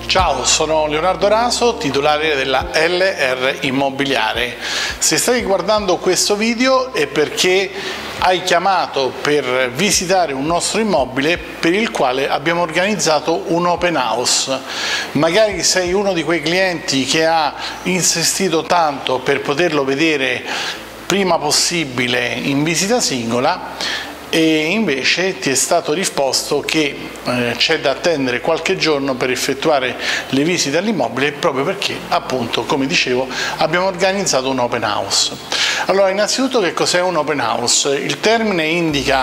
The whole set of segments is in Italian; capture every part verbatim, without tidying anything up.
Ciao, sono Leonardo Raso, titolare della L R Immobiliare. Se stai guardando questo video è perché hai chiamato per visitare un nostro immobile per il quale abbiamo organizzato un open house. Magari sei uno di quei clienti che ha insistito tanto per poterlo vedere prima possibile in visita singola, e invece ti è stato risposto che eh, c'è da attendere qualche giorno per effettuare le visite all'immobile, proprio perché, appunto, come dicevo, abbiamo organizzato un open house. Allora, innanzitutto, che cos'è un open house? Il termine indica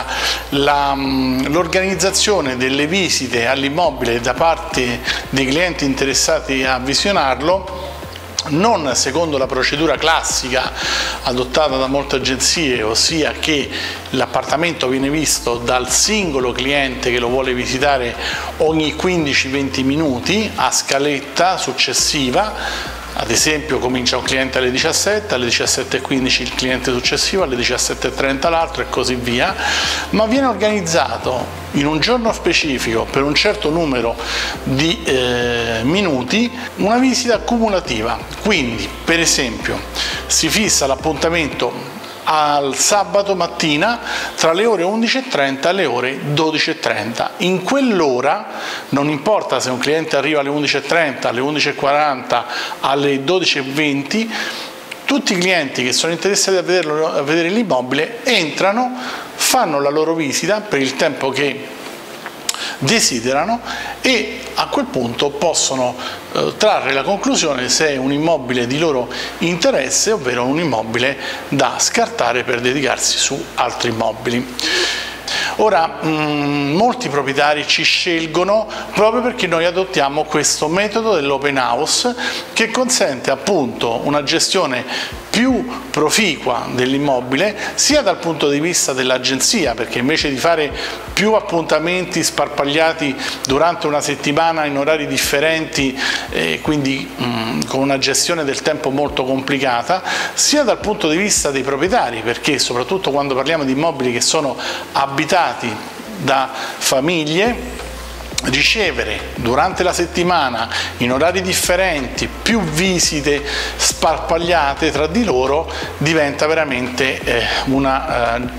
l'organizzazione delle visite all'immobile da parte dei clienti interessati a visionarlo, non secondo la procedura classica adottata da molte agenzie, ossia che l'appartamento viene visto dal singolo cliente che lo vuole visitare ogni quindici venti minuti a scaletta successiva. Ad esempio, comincia un cliente alle diciassette, alle diciassette e quindici il cliente successivo, alle diciassette e trenta l'altro e così via, ma viene organizzato in un giorno specifico per un certo numero di eh, minuti una visita cumulativa. Quindi, per esempio, si fissa l'appuntamento al sabato mattina tra le ore undici e trenta e le ore dodici e trenta. In quell'ora, non importa se un cliente arriva alle undici e trenta, alle undici e quaranta, alle dodici e venti, tutti i clienti che sono interessati a, vederlo, a vedere l'immobile entrano, fanno la loro visita per il tempo che desiderano e a quel punto possono eh, trarre la conclusione se è un immobile di loro interesse, ovvero un immobile da scartare per dedicarsi su altri immobili. Ora, mh, molti proprietari ci scelgono proprio perché noi adottiamo questo metodo dell'open house, che consente appunto una gestione più proficua dell'immobile, sia dal punto di vista dell'agenzia, perché invece di fare più appuntamenti sparpagliati durante una settimana in orari differenti, eh, quindi mh, con una gestione del tempo molto complicata, sia dal punto di vista dei proprietari, perché soprattutto quando parliamo di immobili che sono abitati da famiglie, ricevere durante la settimana in orari differenti più visite sparpagliate tra di loro diventa veramente eh, una, eh,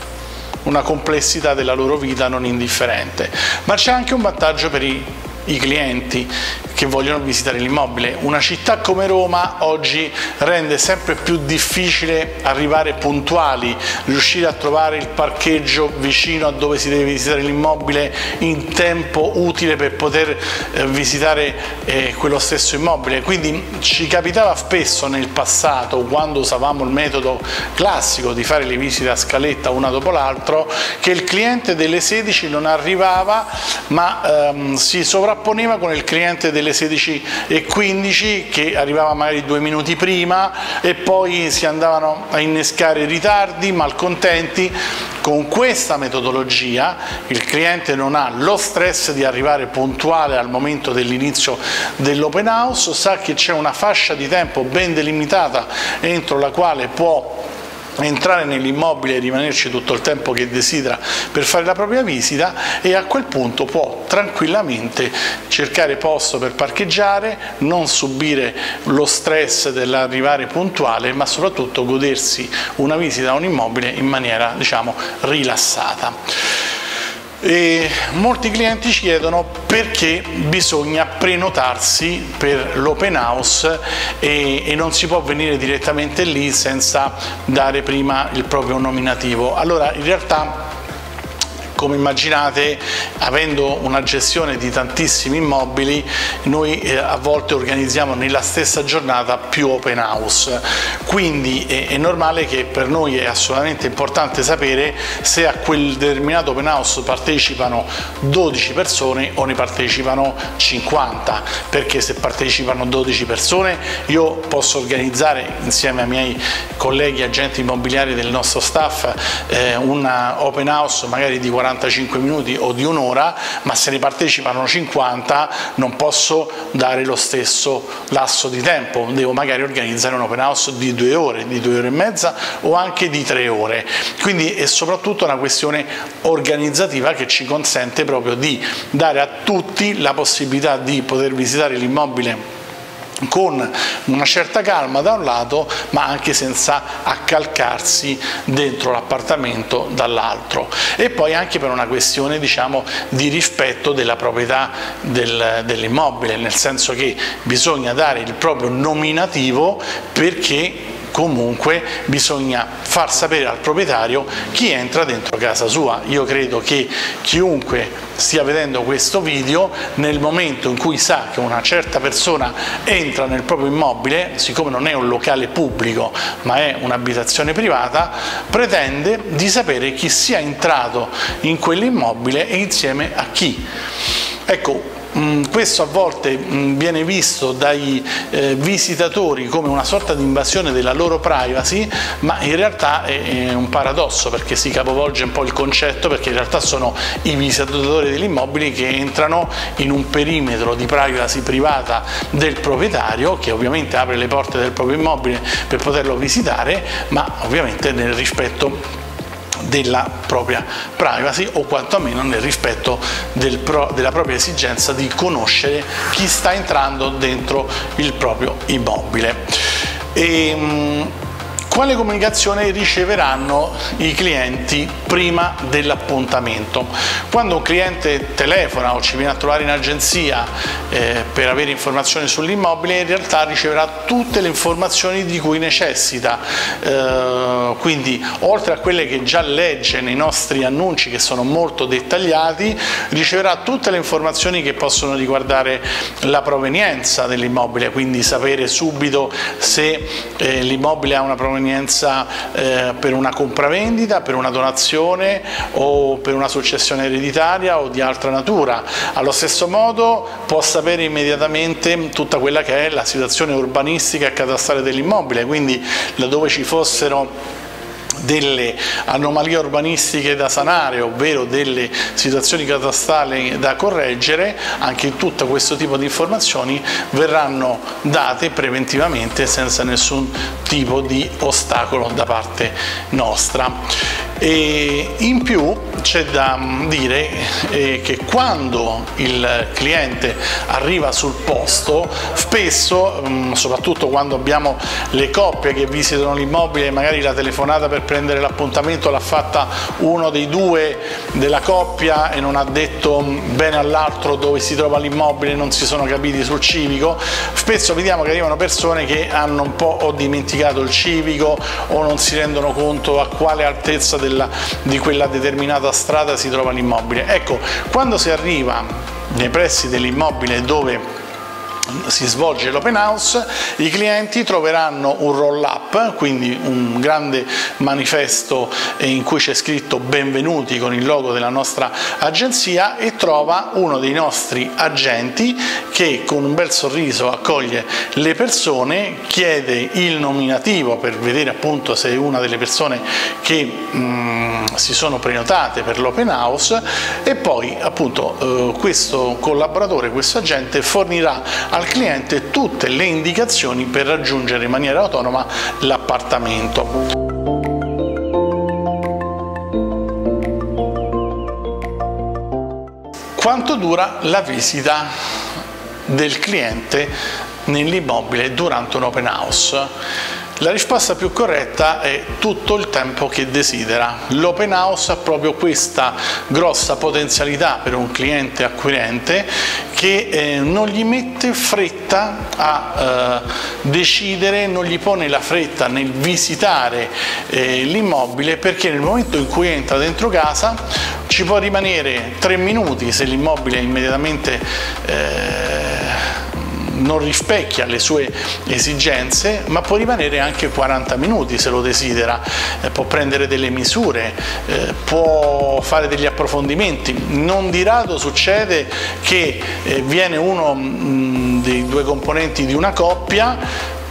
una complessità della loro vita non indifferente. Ma c'è anche un vantaggio per i, i clienti che vogliono visitare l'immobile. Una città come Roma oggi rende sempre più difficile arrivare puntuali, riuscire a trovare il parcheggio vicino a dove si deve visitare l'immobile in tempo utile per poter eh, visitare eh, quello stesso immobile. Quindi ci capitava spesso nel passato, quando usavamo il metodo classico di fare le visite a scaletta una dopo l'altro, che il cliente delle sedici non arrivava, ma ehm, si sovrapponeva con il cliente delle sedici e quindici che arrivava magari due minuti prima, e poi si andavano a innescare ritardi, malcontenti. Con questa metodologia il cliente non ha lo stress di arrivare puntuale al momento dell'inizio dell'open house, sa che c'è una fascia di tempo ben delimitata entro la quale può entrare nell'immobile e rimanerci tutto il tempo che desidera per fare la propria visita, e a quel punto può tranquillamente cercare posto per parcheggiare, non subire lo stress dell'arrivare puntuale, ma soprattutto godersi una visita a un immobile in maniera, diciamo, rilassata. E molti clienti ci chiedono perché bisogna prenotarsi per l'open house e, e non si può venire direttamente lì senza dare prima il proprio nominativo. Allora, in realtà, come immaginate, avendo una gestione di tantissimi immobili, noi eh, a volte organizziamo nella stessa giornata più open house, quindi è, è normale che per noi è assolutamente importante sapere se a quel determinato open house partecipano dodici persone o ne partecipano cinquanta, perché se partecipano dodici persone io posso organizzare insieme ai miei colleghi agenti immobiliari del nostro staff eh, un open house magari di quaranta quarantacinque minuti o di un'ora, ma se ne partecipano cinquanta non posso dare lo stesso lasso di tempo, devo magari organizzare un open house di due ore, di due ore e mezza o anche di tre ore. Quindi è soprattutto una questione organizzativa che ci consente proprio di dare a tutti la possibilità di poter visitare l'immobile con una certa calma da un lato, ma anche senza accalcarsi dentro l'appartamento dall'altro, e poi anche per una questione, diciamo, di rispetto della proprietà del, dell'immobile, nel senso che bisogna dare il proprio nominativo, perché comunque bisogna far sapere al proprietario chi entra dentro casa sua. Io credo che chiunque stia vedendo questo video, nel momento in cui sa che una certa persona entra nel proprio immobile, siccome non è un locale pubblico ma è un'abitazione privata, pretende di sapere chi sia entrato in quell'immobile e insieme a chi. Ecco, questo a volte viene visto dai eh, visitatori come una sorta di invasione della loro privacy, ma in realtà è un paradosso, perché si capovolge un po' il concetto, perché in realtà sono i visitatori degli immobili che entrano in un perimetro di privacy privata del proprietario, che ovviamente apre le porte del proprio immobile per poterlo visitare, ma ovviamente nel rispetto della propria privacy, o quantomeno nel rispetto del pro, della propria esigenza di conoscere chi sta entrando dentro il proprio immobile. E, mh, quale comunicazione riceveranno i clienti prima dell'appuntamento? Quando un cliente telefona o ci viene a trovare in agenzia eh, per avere informazioni sull'immobile, in realtà riceverà tutte le informazioni di cui necessita, eh, quindi oltre a quelle che già legge nei nostri annunci, che sono molto dettagliati, riceverà tutte le informazioni che possono riguardare la provenienza dell'immobile, quindi sapere subito se eh, l'immobile ha una provenienza Eh, per una compravendita, per una donazione o per una successione ereditaria o di altra natura. Allo stesso modo può sapere immediatamente tutta quella che è la situazione urbanistica e catastale dell'immobile, quindi laddove ci fossero delle anomalie urbanistiche da sanare, ovvero delle situazioni catastali da correggere, anche tutto questo tipo di informazioni verranno date preventivamente senza nessun tipo di ostacolo da parte nostra. E in più c'è da dire eh, che quando il cliente arriva sul posto, spesso, mh, soprattutto quando abbiamo le coppie che visitano l'immobile, magari la telefonata per prendere l'appuntamento l'ha fatta uno dei due della coppia e non ha detto bene all'altro dove si trova l'immobile, non si sono capiti sul civico, spesso vediamo che arrivano persone che hanno un po' o dimenticato il civico o non si rendono conto a quale altezza della, di quella determinata strada si trova l'immobile. Ecco, quando si arriva nei pressi dell'immobile dove si svolge l'open house, i clienti troveranno un roll up, quindi un grande manifesto in cui c'è scritto benvenuti con il logo della nostra agenzia, e trova uno dei nostri agenti che con un bel sorriso accoglie le persone, chiede il nominativo per vedere appunto se è una delle persone che mh, si sono prenotate per l'open house, e poi appunto eh, questo collaboratore, questo agente fornirà al cliente tutte le indicazioni per raggiungere in maniera autonoma l'appartamento. Quanto dura la visita del cliente nell'immobile durante un open house? La risposta più corretta è tutto il tempo che desidera. L'open house ha proprio questa grossa potenzialità per un cliente acquirente, che eh, non gli mette fretta a eh, decidere, non gli pone la fretta nel visitare eh, l'immobile, perché nel momento in cui entra dentro casa ci può rimanere tre minuti se l'immobile immediatamente eh, non rispecchia le sue esigenze, ma può rimanere anche quaranta minuti se lo desidera, eh, può prendere delle misure, eh, può fare degli approfondimenti. Non di rado succede che eh, viene uno mh, dei due componenti di una coppia,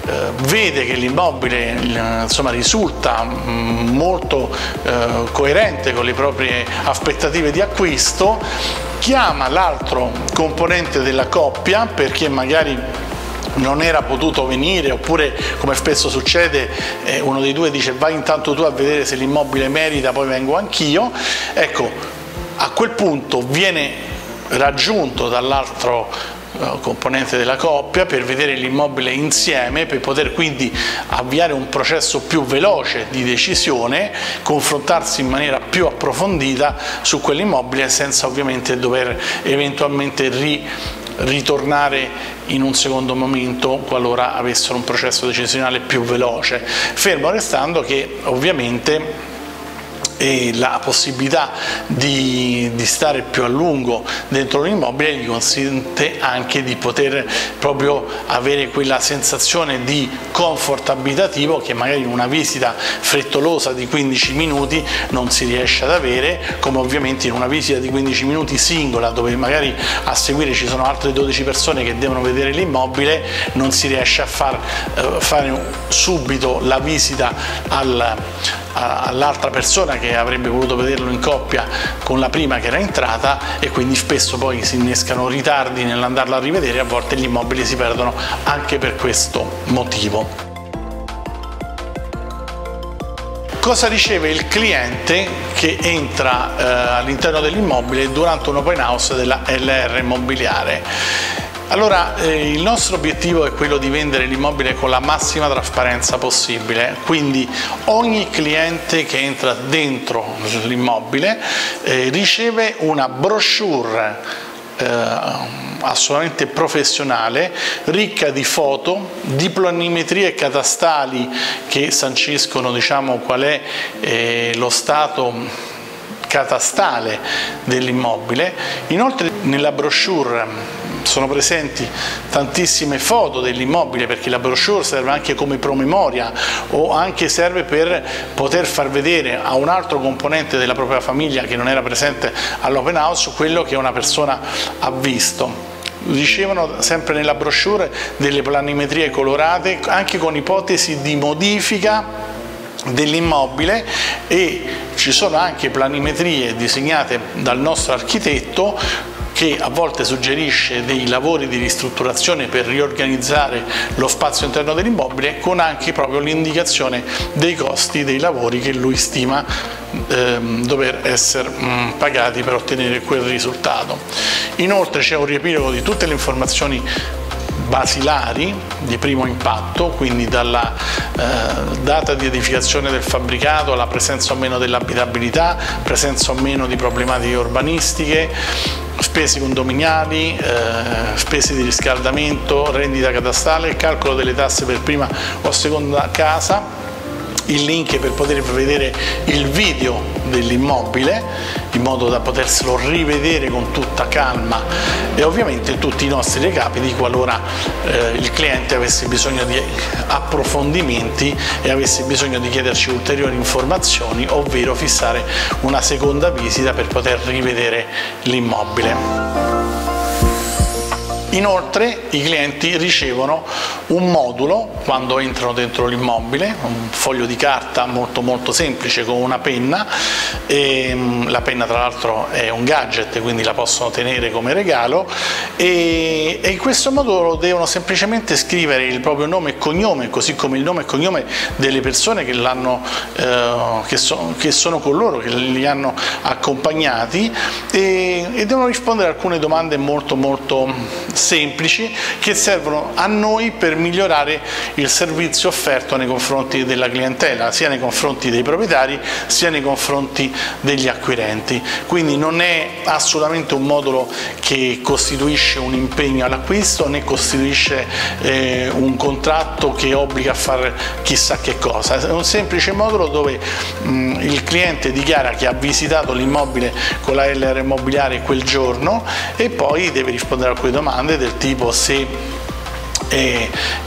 eh, vede che l'immobile insomma risulta mh, molto eh, coerente con le proprie aspettative di acquisto, chiama l'altro componente della coppia perché magari non era potuto venire, oppure come spesso succede eh, uno dei due dice vai intanto tu a vedere se l'immobile merita, poi vengo anch'io. Ecco, a quel punto viene raggiunto dall'altro eh, componente della coppia per vedere l'immobile insieme, per poter quindi avviare un processo più veloce di decisione, confrontarsi in maniera più approfondita su quell'immobile senza ovviamente dover eventualmente ri ritornare in un secondo momento qualora avessero un processo decisionale più veloce, fermo restando che ovviamente e la possibilità di, di stare più a lungo dentro l'immobile gli consente anche di poter proprio avere quella sensazione di comfort abitativo che magari in una visita frettolosa di quindici minuti non si riesce ad avere, come ovviamente in una visita di quindici minuti singola, dove magari a seguire ci sono altre dodici persone che devono vedere l'immobile, non si riesce a far eh, fare subito la visita al all'altra persona che avrebbe voluto vederlo in coppia con la prima che era entrata, e quindi spesso poi si innescano ritardi nell'andarlo a rivedere, a volte gli immobili si perdono anche per questo motivo. Cosa riceve il cliente che entra eh, all'interno dell'immobile durante un open house della L R Immobiliare? Allora, eh, il nostro obiettivo è quello di vendere l'immobile con la massima trasparenza possibile, quindi ogni cliente che entra dentro l'immobile eh, riceve una brochure eh, assolutamente professionale, ricca di foto, di planimetrie catastali che sanciscono, diciamo, qual è eh, lo stato catastale dell'immobile. Inoltre nella brochure sono presenti tantissime foto dell'immobile, perché la brochure serve anche come promemoria o anche serve per poter far vedere a un altro componente della propria famiglia che non era presente all'open house quello che una persona ha visto. Ricevono sempre nella brochure delle planimetrie colorate anche con ipotesi di modifica dell'immobile, e ci sono anche planimetrie disegnate dal nostro architetto che a volte suggerisce dei lavori di ristrutturazione per riorganizzare lo spazio interno dell'immobile, con anche proprio l'indicazione dei costi dei lavori che lui stima ehm, dover essere mh, pagati per ottenere quel risultato. Inoltre c'è un riepilogo di tutte le informazioni basilari di primo impatto, quindi dalla eh, data di edificazione del fabbricato alla presenza o meno dell'abitabilità, presenza o meno di problematiche urbanistiche, spese condominiali, eh, spese di riscaldamento, rendita catastale, calcolo delle tasse per prima o seconda casa, il link per poter vedere il video dell'immobile in modo da poterselo rivedere con tutta calma, e ovviamente tutti i nostri recapiti qualora eh, il cliente avesse bisogno di approfondimenti e avesse bisogno di chiederci ulteriori informazioni, ovvero fissare una seconda visita per poter rivedere l'immobile. Inoltre i clienti ricevono un modulo quando entrano dentro l'immobile, un foglio di carta molto molto semplice con una penna, e la penna tra l'altro è un gadget, quindi la possono tenere come regalo, e, e in questo modulo devono semplicemente scrivere il proprio nome e cognome, così come il nome e cognome delle persone che, l'hanno, eh, che, so, che sono con loro, che li hanno accompagnati, e, e devono rispondere a alcune domande molto molto semplici che servono a noi per migliorare il servizio offerto nei confronti della clientela, sia nei confronti dei proprietari sia nei confronti degli acquirenti. Quindi non è assolutamente un modulo che costituisce un impegno all'acquisto, né costituisce eh, un contratto che obbliga a fare chissà che cosa. È un semplice modulo dove mh, il cliente dichiara che ha visitato l'immobile con la L R Immobiliare quel giorno e poi deve rispondere a quelle domande del tipo se e,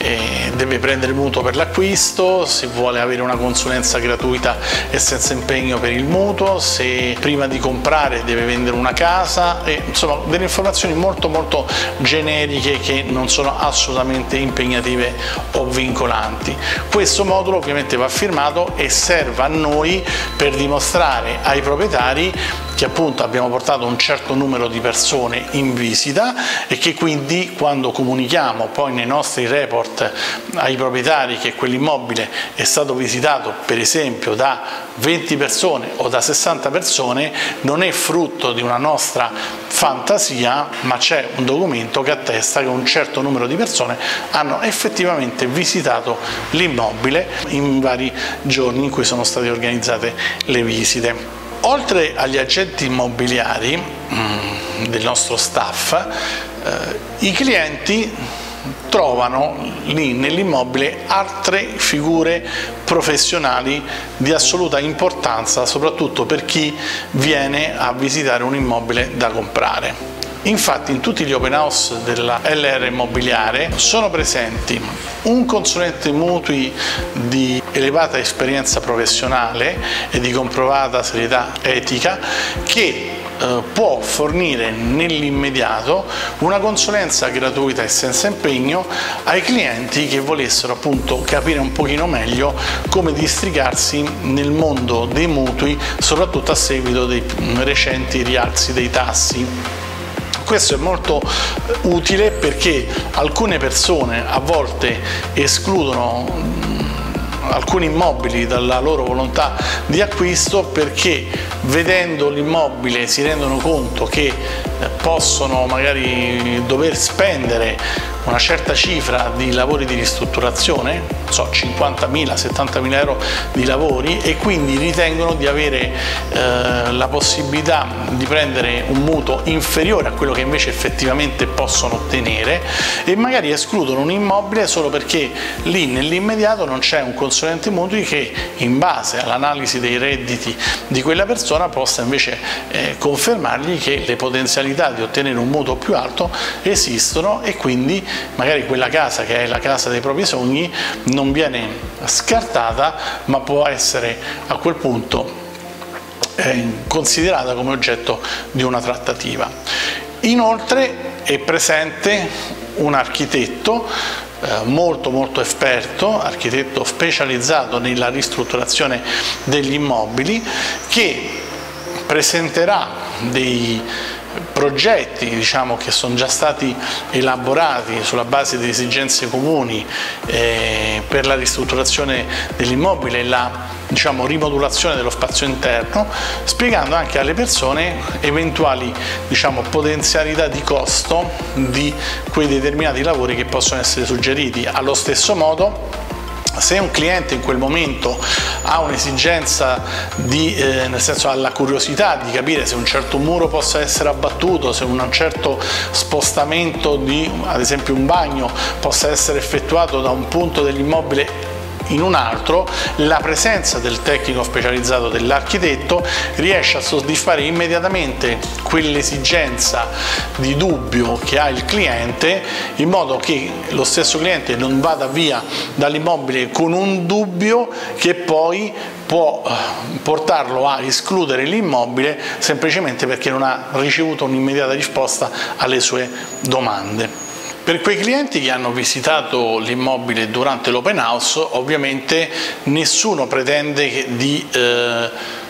e deve prendere il mutuo per l'acquisto, se vuole avere una consulenza gratuita e senza impegno per il mutuo, se prima di comprare deve vendere una casa, e, insomma delle informazioni molto molto generiche che non sono assolutamente impegnative o vincolanti. Questo modulo ovviamente va firmato e serve a noi per dimostrare ai proprietari che appunto abbiamo portato un certo numero di persone in visita e che quindi quando comunichiamo poi nei nostri report ai proprietari che quell'immobile è stato visitato per esempio da venti persone o da sessanta persone, non è frutto di una nostra fantasia, ma c'è un documento che attesta che un certo numero di persone hanno effettivamente visitato l'immobile in vari giorni in cui sono state organizzate le visite. Oltre agli agenti immobiliari mh, del nostro staff, eh, i clienti trovano lì nell'immobile altre figure professionali di assoluta importanza, soprattutto per chi viene a visitare un immobile da comprare. Infatti in tutti gli open house della L R Immobiliare sono presenti un consulente mutui di elevata esperienza professionale e di comprovata serietà etica che eh, può fornire nell'immediato una consulenza gratuita e senza impegno ai clienti che volessero appunto capire un pochino meglio come districarsi nel mondo dei mutui, soprattutto a seguito dei recenti rialzi dei tassi. Questo è molto utile perché alcune persone a volte escludono alcuni immobili dalla loro volontà di acquisto perché vedendo l'immobile si rendono conto che possono magari dover spendere una certa cifra di lavori di ristrutturazione, so, cinquantamila settantamila euro di lavori, e quindi ritengono di avere eh, la possibilità di prendere un mutuo inferiore a quello che invece effettivamente possono ottenere e magari escludono un immobile solo perché lì nell'immediato non c'è un consulente mutui che in base all'analisi dei redditi di quella persona possa invece eh, confermargli che le potenzialità di ottenere un mutuo più alto esistono e quindi magari quella casa che è la casa dei propri sogni non viene scartata ma può essere a quel punto eh, considerata come oggetto di una trattativa. Inoltre è presente un architetto eh, molto molto esperto, architetto specializzato nella ristrutturazione degli immobili, che presenterà dei progetti diciamo, che sono già stati elaborati sulla base di esigenze comuni eh, per la ristrutturazione dell'immobile e la diciamo, rimodulazione dello spazio interno, spiegando anche alle persone eventuali diciamo, potenzialità di costo di quei determinati lavori che possono essere suggeriti. Allo stesso modo, se un cliente in quel momento ha un'esigenza di, eh, nel senso ha la curiosità di capire se un certo muro possa essere abbattuto, se un certo spostamento di, ad esempio un bagno, possa essere effettuato da un punto dell'immobile in un altro, la presenza del tecnico specializzato dell'architetto riesce a soddisfare immediatamente quell'esigenza di dubbio che ha il cliente, in modo che lo stesso cliente non vada via dall'immobile con un dubbio che poi può portarlo a escludere l'immobile semplicemente perché non ha ricevuto un'immediata risposta alle sue domande. Per quei clienti che hanno visitato l'immobile durante l'open house, ovviamente nessuno pretende di eh,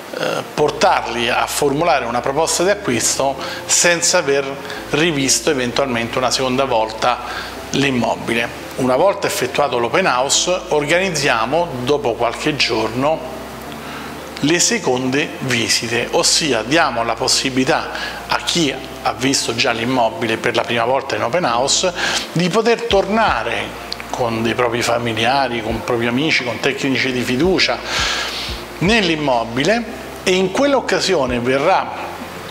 portarli a formulare una proposta di acquisto senza aver rivisto eventualmente una seconda volta l'immobile. Una volta effettuato l'open house, organizziamo dopo qualche giorno le seconde visite, ossia diamo la possibilità a chi ha visto già l'immobile per la prima volta in open house di poter tornare con dei propri familiari, con propri amici, con tecnici di fiducia nell'immobile, e in quell'occasione verrà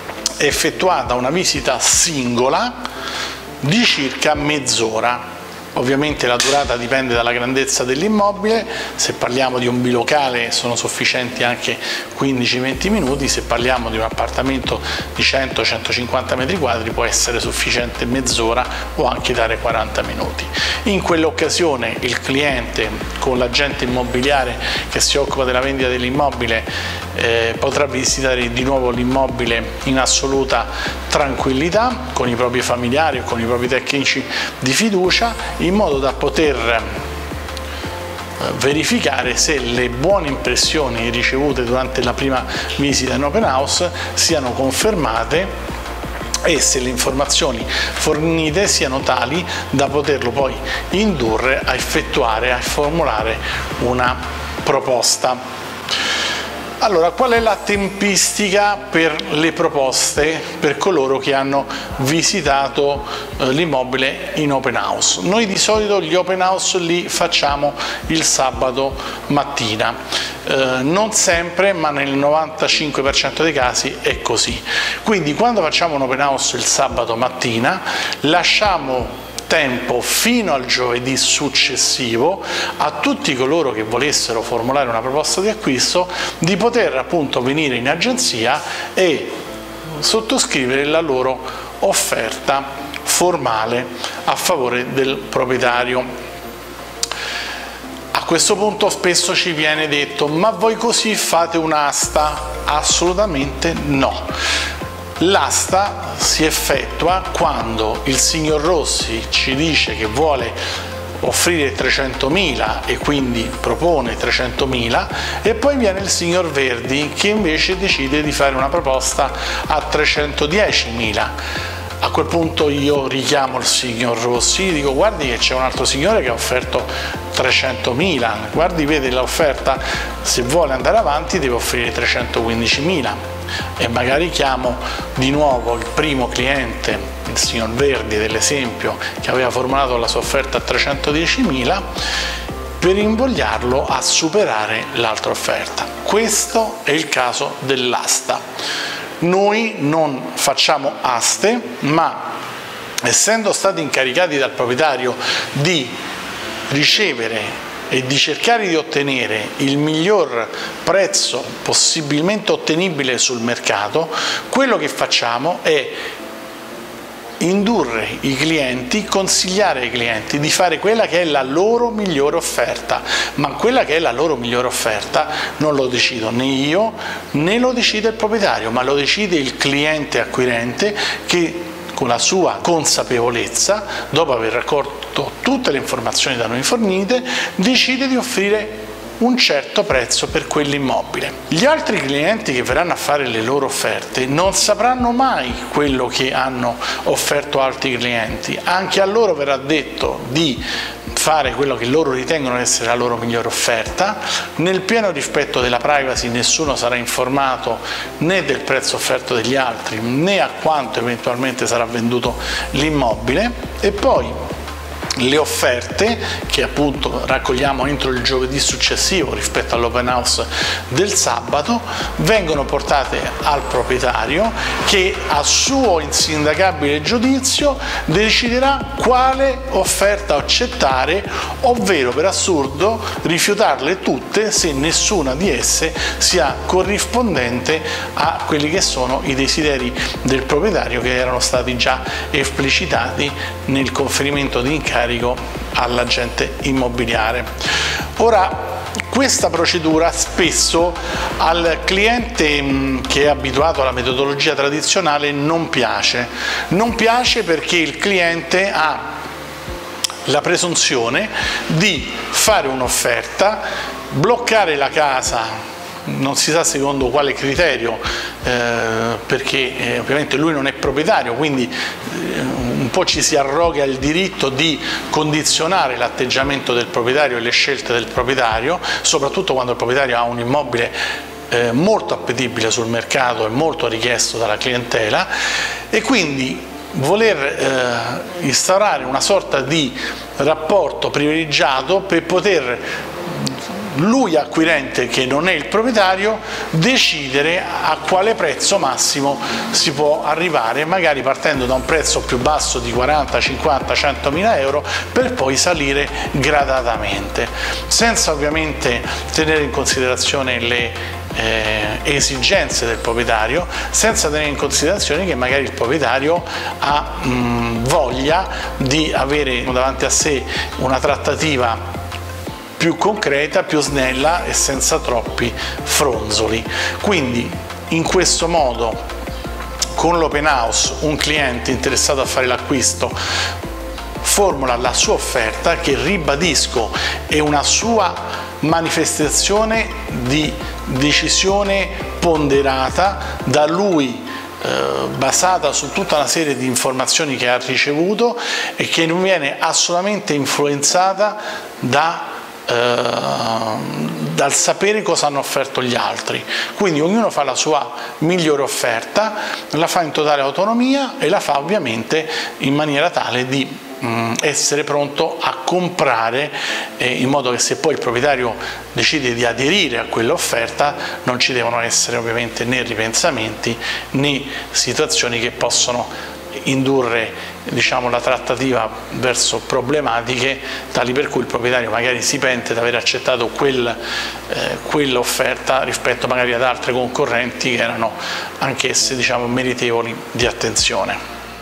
effettuata una visita singola di circa mezz'ora. Ovviamente la durata dipende dalla grandezza dell'immobile, se parliamo di un bilocale sono sufficienti anche quindici venti minuti, se parliamo di un appartamento di cento centocinquanta metri quadri può essere sufficiente mezz'ora o anche dare quaranta minuti. In quell'occasione il cliente con l'agente immobiliare che si occupa della vendita dell'immobile eh, potrà visitare di nuovo l'immobile in assoluta tranquillità con i propri familiari o con i propri tecnici di fiducia, in modo da poter verificare se le buone impressioni ricevute durante la prima visita in open house siano confermate e se le informazioni fornite siano tali da poterlo poi indurre a effettuare, a formulare una proposta. Allora, qual è la tempistica per le proposte per coloro che hanno visitato eh, l'immobile in open house? Noi di solito gli open house li facciamo il sabato mattina, eh, non sempre, ma nel novantacinque per cento dei casi è così. Quindi quando facciamo un open house il sabato mattina lasciamo tempo fino al giovedì successivo a tutti coloro che volessero formulare una proposta di acquisto di poter appunto venire in agenzia e sottoscrivere la loro offerta formale a favore del proprietario. A questo punto spesso ci viene detto: ma voi così fate un'asta? Assolutamente no. L'asta si effettua quando il signor Rossi ci dice che vuole offrire trecentomila e quindi propone trecentomila, e poi viene il signor Verdi che invece decide di fare una proposta a trecentodiecimila. A quel punto io richiamo il signor Rossi e dico: guardi che c'è un altro signore che ha offerto trecentomila, guardi, vede l'offerta, se vuole andare avanti deve offrire trecentoquindicimila. E magari chiamo di nuovo il primo cliente, il signor Verdi dell'esempio, che aveva formulato la sua offerta a trecentodiecimila, per invogliarlo a superare l'altra offerta. Questo è il caso dell'asta. Noi non facciamo aste, ma essendo stati incaricati dal proprietario di ricevere e di cercare di ottenere il miglior prezzo possibilmente ottenibile sul mercato, quello che facciamo è indurre i clienti, consigliare ai clienti di fare quella che è la loro migliore offerta, ma quella che è la loro migliore offerta non lo decido né io né lo decide il proprietario, ma lo decide il cliente acquirente che con la sua consapevolezza, dopo aver raccolto tutte le informazioni da noi fornite, decide di offrire un certo prezzo per quell'immobile. Gli altri clienti che verranno a fare le loro offerte non sapranno mai quello che hanno offerto altri clienti, anche a loro verrà detto di fare quello che loro ritengono essere la loro migliore offerta. Nel pieno rispetto della privacy nessuno sarà informato né del prezzo offerto dagli altri né a quanto eventualmente sarà venduto l'immobile, e poi le offerte che appunto raccogliamo entro il giovedì successivo rispetto all'open house del sabato vengono portate al proprietario che a suo insindacabile giudizio deciderà quale offerta accettare, ovvero per assurdo rifiutarle tutte se nessuna di esse sia corrispondente a quelli che sono i desideri del proprietario che erano stati già esplicitati nel conferimento di incarico all'agente immobiliare. Ora, questa procedura spesso al cliente che è abituato alla metodologia tradizionale non piace. Non piace perché il cliente ha la presunzione di fare un'offerta, bloccare la casa, non si sa secondo quale criterio, eh, perché eh, ovviamente lui non è proprietario, quindi eh, un po' ci si arroga il diritto di condizionare l'atteggiamento del proprietario e le scelte del proprietario, soprattutto quando il proprietario ha un immobile eh, molto appetibile sul mercato e molto richiesto dalla clientela, e quindi voler eh, instaurare una sorta di rapporto privilegiato per poter lui acquirente, che non è il proprietario, decidere a quale prezzo massimo si può arrivare, magari partendo da un prezzo più basso di quaranta, cinquanta, centomila euro, per poi salire gradatamente, senza ovviamente tenere in considerazione le Eh, esigenze del proprietario, senza tenere in considerazione che magari il proprietario ha mh, voglia di avere davanti a sé una trattativa più concreta, più snella e senza troppi fronzoli. Quindi in questo modo, con l'open house, un cliente interessato a fare l'acquisto formula la sua offerta, che, ribadisco, è una sua manifestazione di decisione ponderata da lui, eh, basata su tutta una serie di informazioni che ha ricevuto e che non viene assolutamente influenzata da Eh, dal sapere cosa hanno offerto gli altri. Quindi ognuno fa la sua migliore offerta, la fa in totale autonomia e la fa ovviamente in maniera tale di mh, essere pronto a comprare, eh, in modo che se poi il proprietario decide di aderire a quell'offerta non ci devono essere ovviamente né ripensamenti né situazioni che possono indurre, diciamo, la trattativa verso problematiche tali per cui il proprietario magari si pente di aver accettato quel, eh, quell'offerta rispetto magari ad altre concorrenti che erano anch'esse, diciamo, meritevoli di attenzione.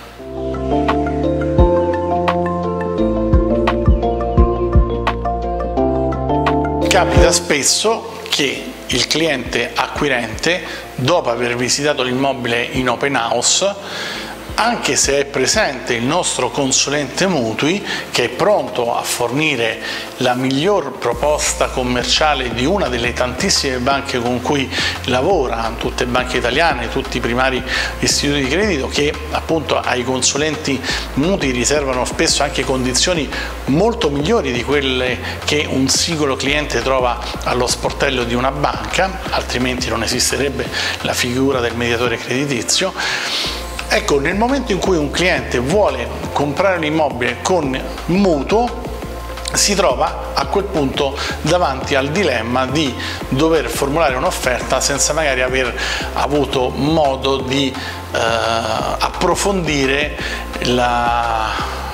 Capita spesso che il cliente acquirente, dopo aver visitato l'immobile in open house, anche se è presente il nostro consulente mutui, che è pronto a fornire la miglior proposta commerciale di una delle tantissime banche con cui lavora, tutte banche italiane, tutti i primari istituti di credito, che appunto ai consulenti mutui riservano spesso anche condizioni molto migliori di quelle che un singolo cliente trova allo sportello di una banca, altrimenti non esisterebbe la figura del mediatore creditizio. Ecco, nel momento in cui un cliente vuole comprare l'immobile con mutuo, si trova a quel punto davanti al dilemma di dover formulare un'offerta senza magari aver avuto modo di eh, approfondire la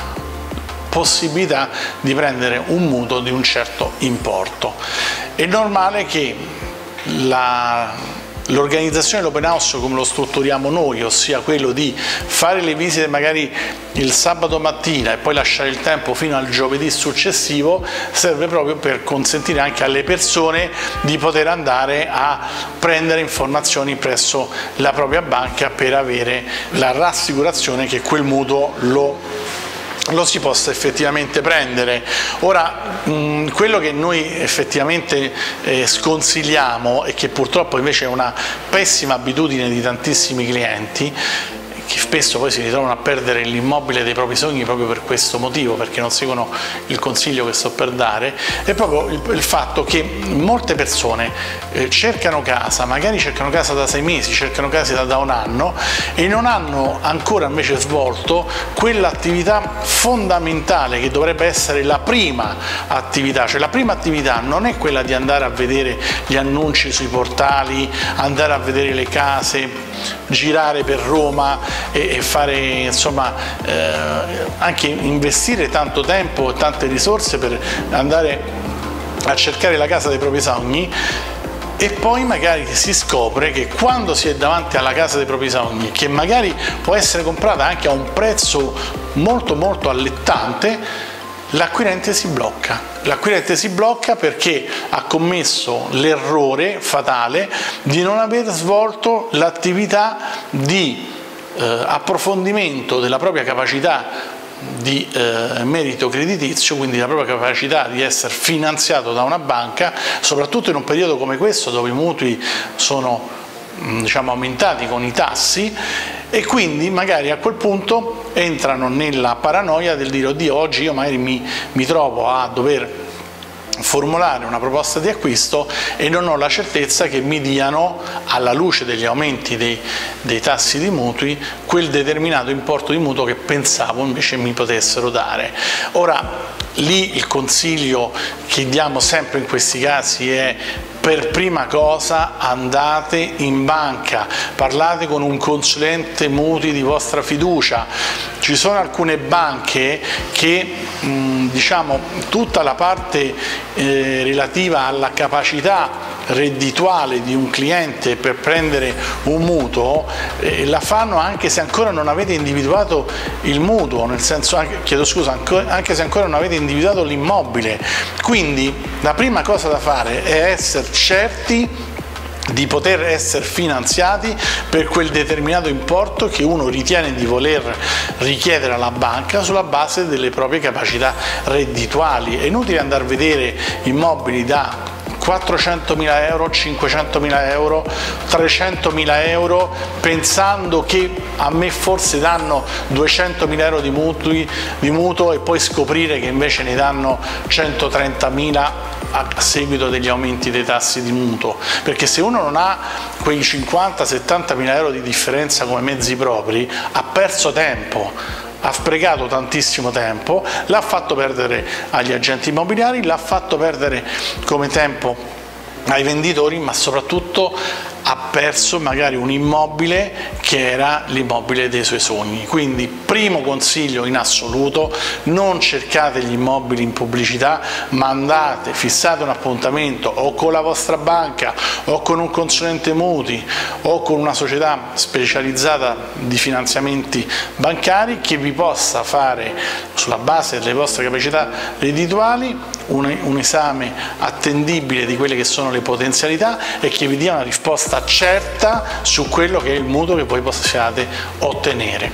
possibilità di prendere un mutuo di un certo importo. È normale che la L'organizzazione dell'open house, come lo strutturiamo noi, ossia quello di fare le visite magari il sabato mattina e poi lasciare il tempo fino al giovedì successivo, serve proprio per consentire anche alle persone di poter andare a prendere informazioni presso la propria banca per avere la rassicurazione che quel mutuo lo lo si possa effettivamente prendere. Ora, mh, quello che noi effettivamente eh, sconsigliamo, e che purtroppo invece è una pessima abitudine di tantissimi clienti, che spesso poi si ritrovano a perdere l'immobile dei propri sogni proprio per questo motivo, perché non seguono il consiglio che sto per dare, è proprio il, il fatto che molte persone eh, cercano casa, magari cercano casa da sei mesi, cercano casa da, da un anno, e non hanno ancora invece svolto quell'attività fondamentale che dovrebbe essere la prima attività. Cioè la prima attività non è quella di andare a vedere gli annunci sui portali, andare a vedere le case, girare per Roma e fare, insomma, eh, anche investire tanto tempo e tante risorse per andare a cercare la casa dei propri sogni, e poi magari si scopre che quando si è davanti alla casa dei propri sogni, che magari può essere comprata anche a un prezzo molto molto allettante, l'acquirente si blocca. L'acquirente si blocca perché ha commesso l'errore fatale di non aver svolto l'attività di eh, approfondimento della propria capacità di eh, merito creditizio, quindi la propria capacità di essere finanziato da una banca, soprattutto in un periodo come questo dove i mutui sono, diciamo, aumentati con i tassi, e quindi magari a quel punto entrano nella paranoia del dire: oddio, oggi io magari mi, mi trovo a dover formulare una proposta di acquisto e non ho la certezza che mi diano, alla luce degli aumenti dei, dei tassi di mutui, quel determinato importo di mutuo che pensavo invece mi potessero dare. Ora, lì il consiglio che diamo sempre in questi casi è: per prima cosa andate in banca, parlate con un consulente mutui di vostra fiducia. Ci sono alcune banche che mh, diciamo tutta la parte eh, relativa alla capacità reddituale di un cliente per prendere un mutuo eh, la fanno anche se ancora non avete individuato il mutuo, nel senso, anche, chiedo scusa, anche se ancora non avete individuato l'immobile. Quindi la prima cosa da fare è essere certi di poter essere finanziati per quel determinato importo che uno ritiene di voler richiedere alla banca sulla base delle proprie capacità reddituali. È inutile andare a vedere immobili da quattrocentomila euro, cinquecentomila euro, trecentomila euro pensando che a me forse danno duecentomila euro di, mutui, di mutuo e poi scoprire che invece ne danno centotrentamila a seguito degli aumenti dei tassi di mutuo, perché se uno non ha quei cinquanta settantamila euro di differenza come mezzi propri ha perso tempo, ha sprecato tantissimo tempo, l'ha fatto perdere agli agenti immobiliari, l'ha fatto perdere come tempo ai venditori, ma soprattutto ha perso magari un immobile che era l'immobile dei suoi sogni. Quindi primo consiglio in assoluto: non cercate gli immobili in pubblicità, ma andate, fissate un appuntamento o con la vostra banca o con un consulente mutui o con una società specializzata di finanziamenti bancari che vi possa fare, sulla base delle vostre capacità reddituali, un, un esame attendibile di quelle che sono le potenzialità e che vi dia una risposta certa su quello che è il mutuo che voi possiate ottenere.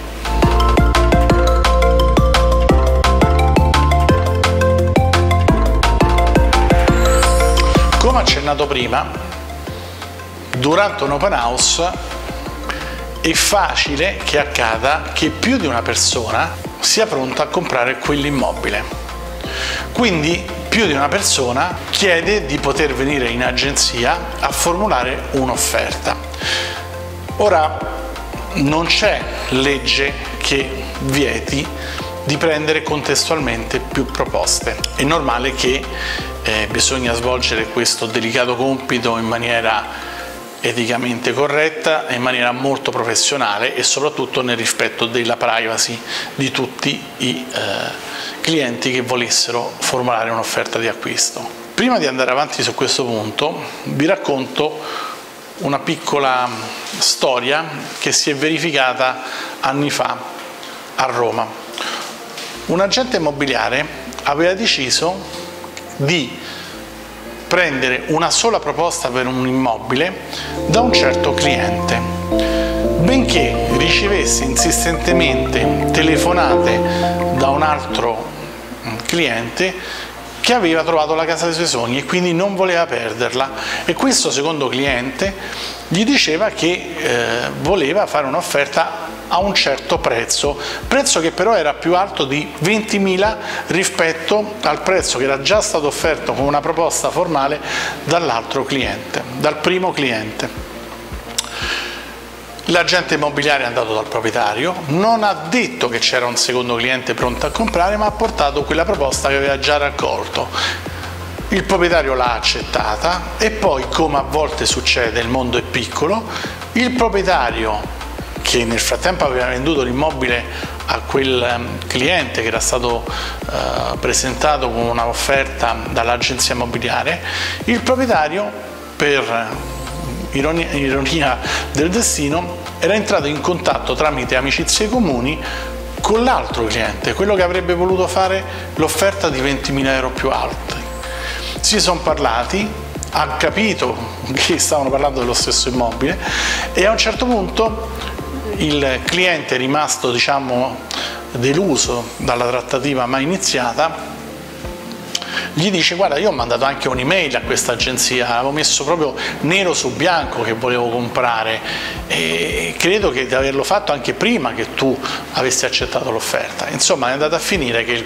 Come accennato prima, durante un open house è facile che accada che più di una persona sia pronta a comprare quell'immobile. Quindi più di una persona chiede di poter venire in agenzia a formulare un'offerta. Ora, non c'è legge che vieti di prendere contestualmente più proposte. È normale che eh, bisogna svolgere questo delicato compito in maniera eticamente corretta e in maniera molto professionale e soprattutto nel rispetto della privacy di tutti i eh, clienti che volessero formulare un'offerta di acquisto. Prima di andare avanti su questo punto vi racconto una piccola storia che si è verificata anni fa a Roma. Un agente immobiliare aveva deciso di prendere una sola proposta per un immobile da un certo cliente, benché ricevesse insistentemente telefonate da un altro cliente che aveva trovato la casa dei suoi sogni e quindi non voleva perderla, e questo secondo cliente gli diceva che eh, voleva fare un'offerta a un certo prezzo, prezzo che però era più alto di ventimila rispetto al prezzo che era già stato offerto con una proposta formale dall'altro cliente, dal primo cliente. L'agente immobiliare è andato dal proprietario, non ha detto che c'era un secondo cliente pronto a comprare, ma ha portato quella proposta che aveva già raccolto. Il proprietario l'ha accettata e poi, come a volte succede, il mondo è piccolo, il proprietario, che nel frattempo aveva venduto l'immobile a quel cliente che era stato eh, presentato con una offerta dall'agenzia immobiliare, il proprietario, per ironia, ironia del destino, era entrato in contatto tramite amicizie comuni con l'altro cliente, quello che avrebbe voluto fare l'offerta di ventimila euro più alta. Si sono parlati, ha capito che stavano parlando dello stesso immobile e a un certo punto il cliente è rimasto, diciamo, deluso dalla trattativa mai iniziata. Gli dice: guarda, io ho mandato anche un'email a questa agenzia, avevo messo proprio nero su bianco che volevo comprare e credo che di averlo fatto anche prima che tu avessi accettato l'offerta. Insomma, è andato a finire che il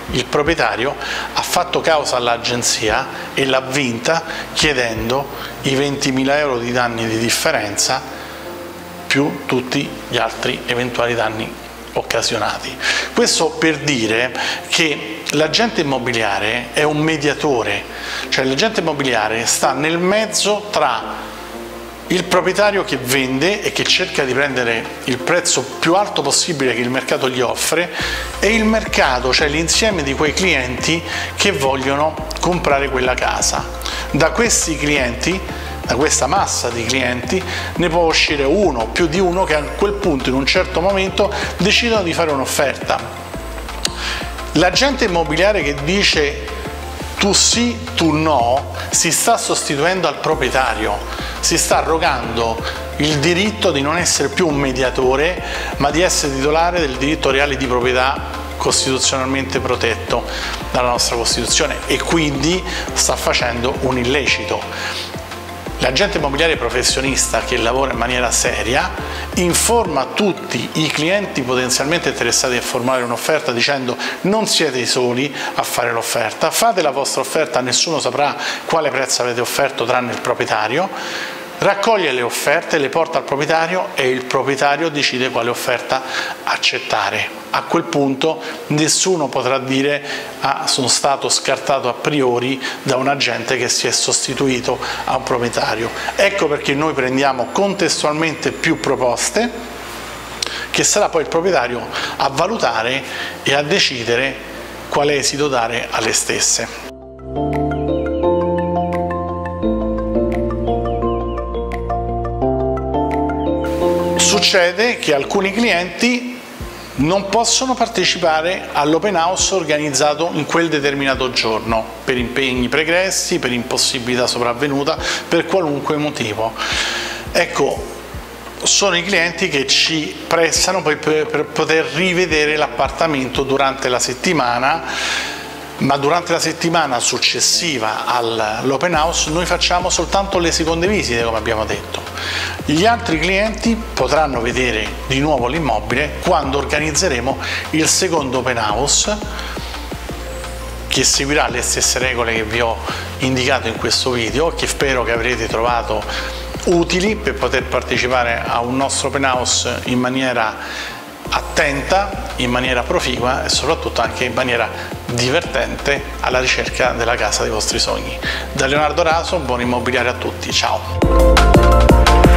il proprietario ha fatto causa all'agenzia e l'ha vinta chiedendo i ventimila euro di danni di differenza più tutti gli altri eventuali danni occasionati. Questo per dire che l'agente immobiliare è un mediatore, cioè l'agente immobiliare sta nel mezzo tra il proprietario che vende e che cerca di prendere il prezzo più alto possibile che il mercato gli offre e il mercato, cioè l'insieme di quei clienti che vogliono comprare quella casa. Da questi clienti, da questa massa di clienti, ne può uscire uno o più di uno che a quel punto, in un certo momento, decidono di fare un'offerta. L'agente immobiliare che dice tu sì, tu no, si sta sostituendo al proprietario, si sta arrogando il diritto di non essere più un mediatore, ma di essere titolare del diritto reale di proprietà costituzionalmente protetto dalla nostra Costituzione e quindi sta facendo un illecito. L'agente immobiliare professionista che lavora in maniera seria informa tutti i clienti potenzialmente interessati a formulare un'offerta dicendo non siete i soli a fare l'offerta, fate la vostra offerta, nessuno saprà quale prezzo avete offerto tranne il proprietario, raccoglie le offerte, le porta al proprietario e il proprietario decide quale offerta accettare. A quel punto nessuno potrà dire ah, sono stato scartato a priori da un agente che si è sostituito a un proprietario. Ecco perché noi prendiamo contestualmente più proposte che sarà poi il proprietario a valutare e a decidere quale esito dare alle stesse. Succede che alcuni clienti non possono partecipare all'open house organizzato in quel determinato giorno per impegni pregressi, per impossibilità sopravvenuta, per qualunque motivo. Ecco, sono i clienti che ci pressano poi per, per poter rivedere l'appartamento durante la settimana, ma durante la settimana successiva all'open house noi facciamo soltanto le seconde visite, come abbiamo detto. Gli altri clienti potranno vedere di nuovo l'immobile quando organizzeremo il secondo open house, che seguirà le stesse regole che vi ho indicato in questo video, che spero che avrete trovato utili per poter partecipare a un nostro open house in maniera attenta, in maniera proficua e soprattutto anche in maniera divertente alla ricerca della casa dei vostri sogni. Da Leonardo Raso, buon immobiliare a tutti, ciao!